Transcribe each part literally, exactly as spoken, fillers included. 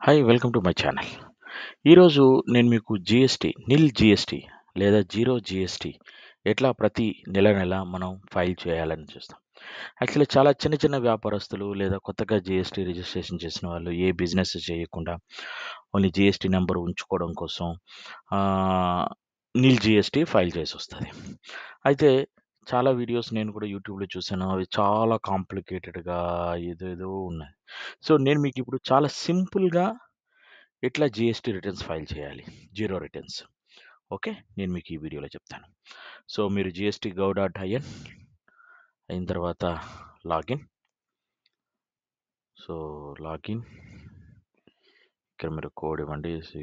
Hi welcome to my channel. ఈరోజు నేను మీకు జీఎస్టీ నిల్ జీఎస్టీ లేదా జీరో జీఎస్టీ ఎట్లా ప్రతి నెల నెల మనం ఫైల్ చేయాలని చూస్తాం. యాక్చువల్లీ చాలా చిన్న చిన్న వ్యాపారస్తులు లేదా కొత్తగా జీఎస్టీ రిజిస్ట్రేషన్ చేసిన వాళ్ళు ఏ బిజినెస్ చేయకుండా ఓన్లీ జీఎస్టీ నెంబర్ ఉంచుకోవడం కోసం ఆహ్, నిల్ జీఎస్టీ ఫైల్ చేసొస్తది. అయితే చాలా వీడియోస్ నేను కూడా యూట్యూబ్‌లో చూసాను. అవి చాలా కాంప్లికేటెడ్‌గా ఏదేదో ఉన్నాయి. సో, నేను మీకిప్పుడు చాలా సింపుల్‌గా ఎట్లా జీఎస్టీ రిటర్న్స్ ఫైల్ చేయాలి? Zero returns. ఓకే. నేను మీకు ఈ వీడియోలో చెప్తాను. సో, మీరు జీఎస్టీ గవ్ డాట్ ఐఎన్ అయిన తర్వాత లాగిన్. So, login. ఇక్కడ మీరు కోడ్ ఇవ్వండి. See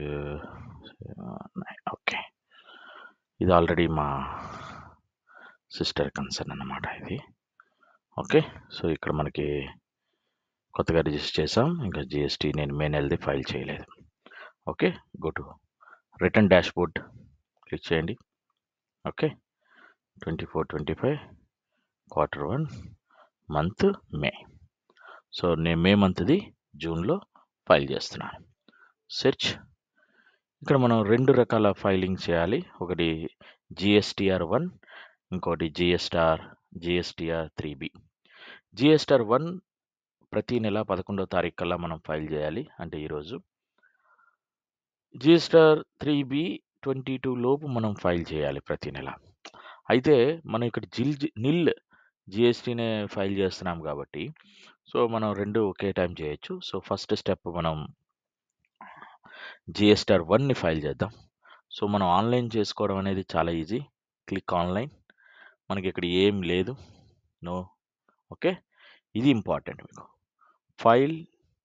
okay. ఇది ఆల్రెడీ మా సిస్టర్ కన్సర్న్ అన్నమాట ఇది. ఓకే. సో, ఇక్కడ మనకి కొత్తగా రిజిస్టర్ చేసాం. ఇంకా జీఎస్టీ నేను మే నెలది ఫైల్ చేయలేదు. Okay. Go to return dashboard click చేయండి. Okay. Twenty four, twenty five quarter one month May. So, నేను మే మంత్‌ది జూన్‌లో ఫైల్ చేస్తున్నాను. సెర్చ్. ఇక్కడ మనం రెండు రకాల ఫైలింగ్ చేయాలి. ఒకటి జీఎస్టీఆర్ వన్, ఇంకోటి GSTR GSTR three B. GSTR one ప్రతి నెల పదకొండవ తారీఖు కల్లా మనం ఫైల్ చేయాలి. అంటే ఈరోజు. GSTR three B twenty two లోపు మనం ఫైల్ చేయాలి ప్రతి నెల. అయితే మనం ఇక్కడ జిల్ జి నిల్ జీఎస్టీనే ఫైల్ చేస్తున్నాం కాబట్టి, సో, మనం రెండు ఒకే టైం చేయొచ్చు. సో, ఫస్ట్ స్టెప్ మనం జీఎస్టార్ వన్‌ని ఫైల్ చేద్దాం. సో, మనం ఆన్‌లైన్ చేసుకోవడం అనేది చాలా ఈజీ. Click online. మనకి ఇక్కడ ఏం లేదు. నో. ఓకే. ఇది ఇంపార్టెంట్ మీకు. File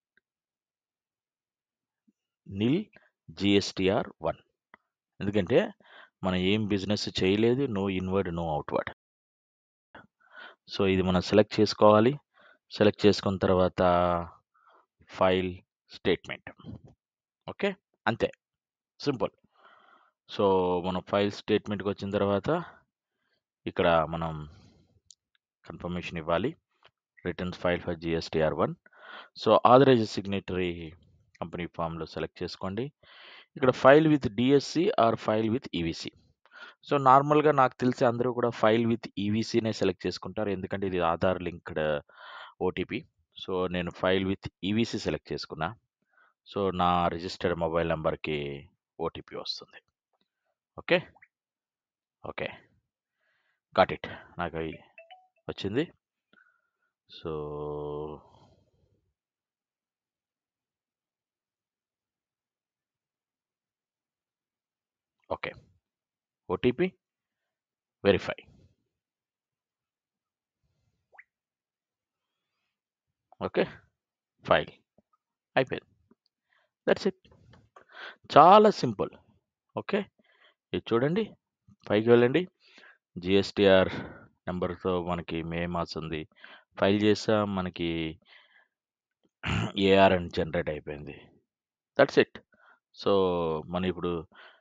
nil GSTR one. ఎందుకంటే మనం ఏం బిజినెస్ చేయలేదు. No inward, no outward. So, ఇది మనం సెలెక్ట్ చేసుకోవాలి. సెలెక్ట్ చేసుకున్న తర్వాత ఫైల్ స్టేట్మెంట్. ఓకే. అంతే. సింపుల్. సో, మనం ఫైల్ స్టేట్మెంట్‌కి వచ్చిన తర్వాత ఇక్కడ మనం కన్ఫర్మేషన్ ఇవ్వాలి. Returns file for GSTR one. So, authorised signatory company ఫామ్‌లో సెలెక్ట్ చేసుకోండి. ఇక్కడ file with DSC or file with EVC. So, నార్మల్‌గా నాకు తెలిసి అందరూ కూడా ఫైల్ విత్ ఈవీసీనే సెలెక్ట్ చేసుకుంటారు. ఎందుకంటే ఇది ఆధార్ లింక్డ్ ఓటీపీ. సో, నేను ఫైల్ విత్ ఈవీసీ సెలెక్ట్ చేసుకున్నా. సో, నా రిజిస్టర్డ్ మొబైల్ నంబర్‌కి ఓటీపీ వస్తుంది. ఓకే. ఓకే. Got it. నాకు అయి వచ్చింది. So, okay. OTP verify. Okay. File అయిపోయింది. That's it. చాలా సింపుల్. ఓకే. ఇది చూడండి. పైకి వెళ్ళండి. జీఎస్టీఆర్ నంబర్‌తో మనకి మే మాసంది ఫైల్ చేసాం. మనకి ఏఆర్ అని జనరేట్ అయిపోయింది. That's it. సో, మనం ఇప్పుడు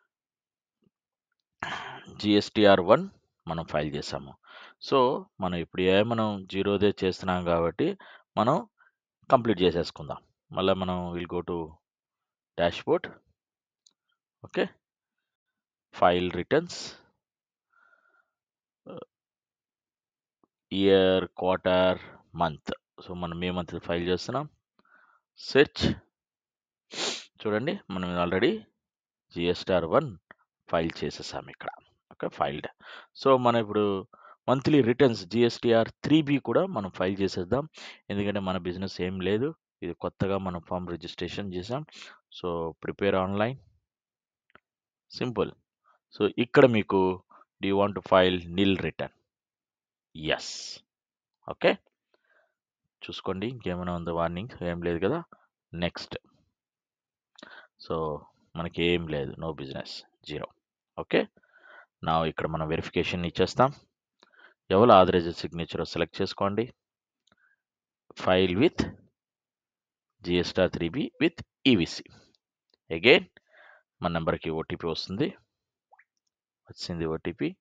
జీఎస్టీఆర్ వన్ మనం ఫైల్ చేసాము. సో, మనం ఇప్పుడు ఏ మనం జీరోదే చేస్తున్నాం కాబట్టి మనం కంప్లీట్ చేసేసుకుందాం. మళ్ళా మనం will go to dashboard. Okay. File returns. Ah, year, quarter, month. So, మనం మే మంత్‌ది ఫైల్ చేస్తున్నాం. సెర్చ్. చూడండి మనం ఆల్రెడీ జీఎస్టీఆర్ వన్ ఫైల్ చేసేసాం ఇక్కడ. ఓకే. ఫైల్డ్. సో, మనం ఇప్పుడు monthly returns GSTR three B కూడా మనం ఫైల్ చేసేద్దాం. ఎందుకంటే మన బిజినెస్ ఏం లేదు. ఇది కొత్తగా మనం ఫార్మ్ రిజిస్ట్రేషన్ చేసాం. So, prepare online. Simple. So, ఇక్కడ మీకు do you want to file nil return? Yes. Okay. చూసుకోండి ఇంకేమైనా ఉందా వార్నింగ్? ఏం లేదు కదా! నెక్స్ట్. సో, మనకి ఏం లేదు. No business. Zero. Okay. Now ఇక్కడ మనం వెరిఫికేషన్ ఇచ్చేస్తాం. ఎవరు ఆథరైజ్డ్ సిగ్నేచరో సెలెక్ట్ చేసుకోండి. File with GSTR three B with EVC. Again మన నంబర్‌కి ఓటీపీ వస్తుంది. వచ్చింది OTP.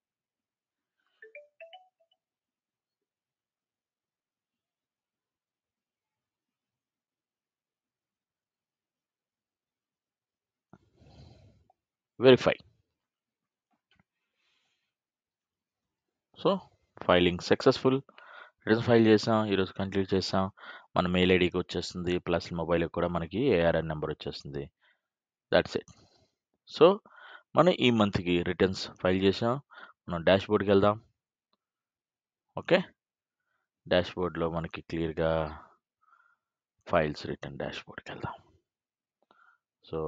Verify. So filing successful. Returns file చేసాం. ఈరోజు కంప్లీట్ చేసాం. మన మెయిల్ ఐడికి వచ్చేస్తుంది. ప్లస్ మొబైల్కి కూడా మనకి ఏఆర్ఎన్ నెంబర్ వచ్చేస్తుంది. That's it. సో మనం ఈ మంత్కి రిటర్న్స్ ఫైల్ చేసాం. మనం డాష్ బోర్డ్కి వెళ్దాం. ఓకే, డాష్ బోర్డ్లో మనకి క్లియర్గా ఫైల్స్ రిటర్న్ డాష్ బోర్డ్కి వెళ్దాం. సో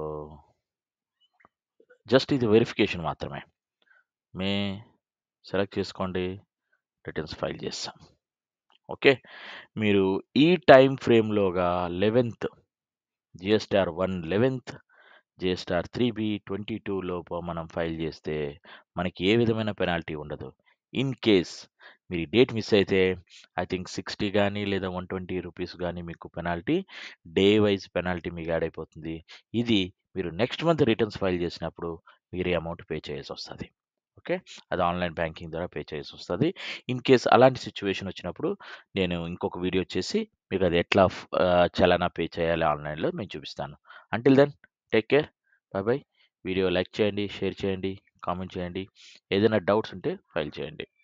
జస్ట్ ఇది వెరిఫికేషన్ మాత్రమే. మే సెలెక్ట్ చేసుకోండి, రిటర్న్స్ ఫైల్ చేస్తాం. ఓకే, మీరు ఈ టైం ఫ్రేమ్లోగా eleventh GSTR one eleventh GSTR three B twenty two లోపు మనం ఫైల్ చేస్తే మనకి ఏ విధమైన పెనాల్టీ ఉండదు. ఇన్ కేస్ మీరు డేట్ మిస్ అయితే ఐ థింక్ సిక్స్టీ కానీ లేదా వన్ ట్వంటీ రూపీస్ కానీ మీకు పెనాల్టీ, డే వైజ్ పెనాల్టీ మీకు యాడ్ అయిపోతుంది. ఇది మీరు నెక్స్ట్ మంత్ రిటర్న్స్ ఫైల్ చేసినప్పుడు మీరు ఈ అమౌంట్ పే చేయాల్సి వస్తుంది. ఓకే, అది ఆన్లైన్ బ్యాంకింగ్ ద్వారా పే చేయాల్సి వస్తుంది. ఇన్ కేస్ అలాంటి సిచ్యువేషన్ వచ్చినప్పుడు నేను ఇంకొక వీడియో చేసి మీకు అది ఎట్లా ఆ, చలానా పే చేయాలి ఆన్లైన్లో నేను చూపిస్తాను. Until then take care, bye bye. Video like చేయండి, షేర్ చేయండి, కామెంట్ చేయండి. ఏదైనా డౌట్స్ ఉంటే ఫైల్ చేయండి.